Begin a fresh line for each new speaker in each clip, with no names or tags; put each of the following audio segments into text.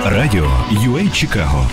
Радіо UA Чикаго.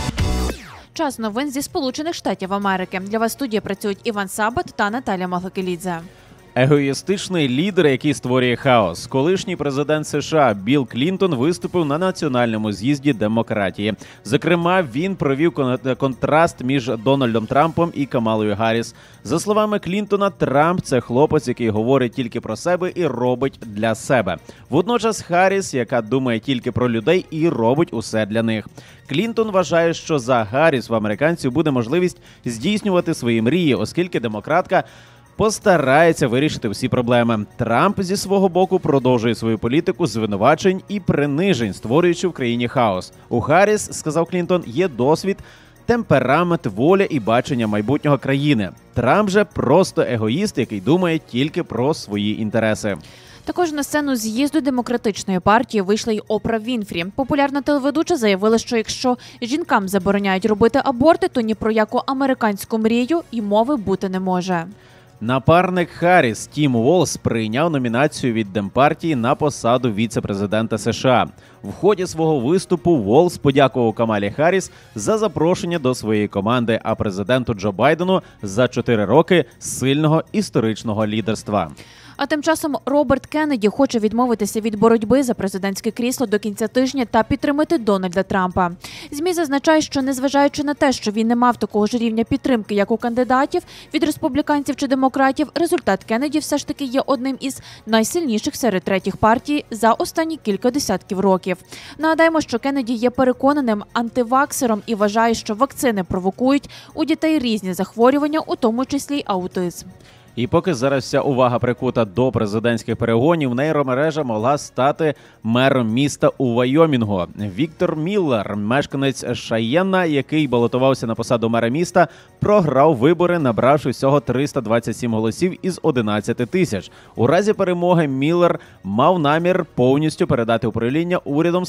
Час новин зі Сполучених Штатів Америки. Для вас в студії працюють Іван Сабат та Наталя Маглакелідзе.
Егоїстичний лідер, який створює хаос. Колишній президент США Білл Клінтон виступив на національному з'їзді демократії. Зокрема, він провів контраст між Дональдом Трампом і Камалою Гарріс. За словами Клінтона, Трамп – це хлопець, який говорить тільки про себе і робить для себе. Водночас Гарріс, яка думає тільки про людей і робить усе для них. Клінтон вважає, що за Гарріс в американців буде можливість здійснювати свої мрії, оскільки демократка постарається вирішити всі проблеми. Трамп зі свого боку продовжує свою політику звинувачень і принижень, створюючи в країні хаос. У Гарріс, сказав Клінтон, є досвід, темперамент, воля і бачення майбутнього країни. Трамп же просто егоїст, який думає тільки про свої інтереси.
Також на сцену з'їзду демократичної партії вийшла й Опра Вінфрі. Популярна телеведуча заявила, що якщо жінкам забороняють робити аборти, то ні про яку американську мрію й мови бути не може.
Напарник Гарріс Тім Волз прийняв номінацію від Демпартії на посаду віце-президента США. В ході свого виступу Волз подякував Камалі Гарріс за запрошення до своєї команди, а президенту Джо Байдену за 4 роки сильного історичного лідерства.
А тим часом Роберт Кеннеді хоче відмовитися від боротьби за президентське крісло до кінця тижня та підтримати Дональда Трампа. ЗМІ зазначають, що незважаючи на те, що він не мав такого ж рівня підтримки, як у кандидатів від республіканців чи демократів, результат Кеннеді все ж таки є одним із найсильніших серед третіх партій за останні кілька десятків років. Нагадаємо, що Кеннеді є переконаним антиваксером і вважає, що вакцини провокують у дітей різні захворювання, у тому числі й аутизм.
І поки зараз вся увага прикута до президентських перегонів, нейромережа могла стати мером міста у Вайомінгу. Віктор Міллер, мешканець Шайенна, який балотувався на посаду мера міста, програв вибори, набравши всього 327 голосів із 11 тисяч. У разі перемоги Міллер мав намір повністю передати управління урядом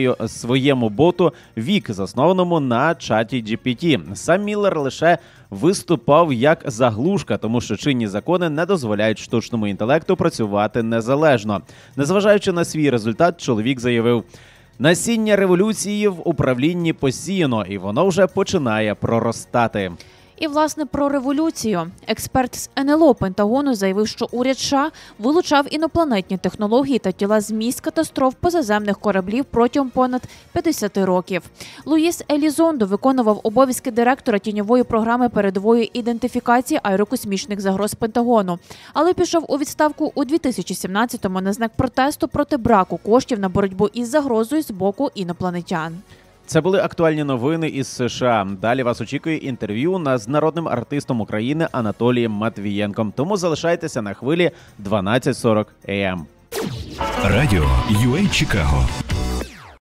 своєму боту Вік, заснованому на чаті GPT. Сам Міллер лише виступав як заглушка, тому що чинні закони не дозволяють штучному інтелекту працювати незалежно. Незважаючи на свій результат, чоловік заявив: «Насіння революції в управлінні посіяно, і воно вже починає проростати».
І, власне, про революцію. Експерт з НЛО Пентагону заявив, що уряд США вилучав інопланетні технології та тіла з місць катастроф позаземних кораблів протягом понад 50 років. Луїс Елізондо виконував обов'язки директора тіньової програми передової ідентифікації аерокосмічних загроз Пентагону, але пішов у відставку у 2017-му на знак протесту проти браку коштів на боротьбу із загрозою з боку інопланетян.
Це були актуальні новини із США. Далі вас очікує інтерв'ю з народним артистом України Анатолієм Матвієнком. Тому залишайтеся на хвилі 12:40 АМ.
Радіо UA Чикаго.